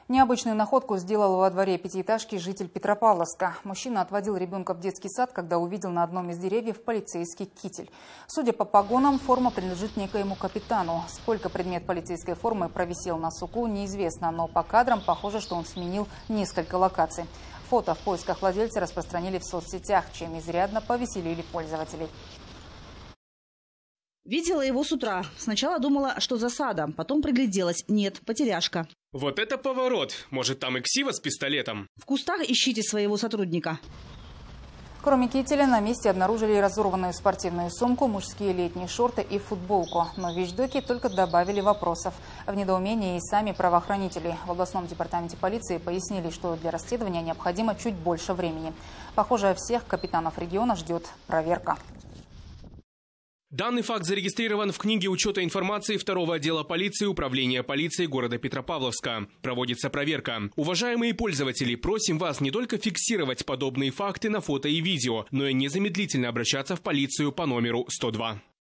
Необычную находку сделал во дворе пятиэтажки житель Петропавловска. Мужчина отводил ребенка в детский сад, когда увидел на одном из деревьев полицейский китель. Судя по погонам, форма принадлежит некоему капитану. Сколько предмет полицейской формы провисел на суку, неизвестно, но по кадрам похоже, что он сменил несколько локаций. Фото в поисках владельца распространили в соцсетях, чем изрядно повеселили пользователей. Видела его с утра. Сначала думала, что засада, потом пригляделась. Нет, потеряшка. Вот это поворот. Может, там и ксива с пистолетом? В кустах ищите своего сотрудника. Кроме кителя, на месте обнаружили разорванную спортивную сумку, мужские летние шорты и футболку. Но вещдоки только добавили вопросов. В недоумении и сами правоохранители. В областном департаменте полиции пояснили, что для расследования необходимо чуть больше времени. Похоже, всех капитанов региона ждет проверка. Данный факт зарегистрирован в книге учета информации 2-го отдела полиции Управления полиции города Петропавловска. Проводится проверка. Уважаемые пользователи, просим вас не только фиксировать подобные факты на фото и видео, но и незамедлительно обращаться в полицию по номеру 102.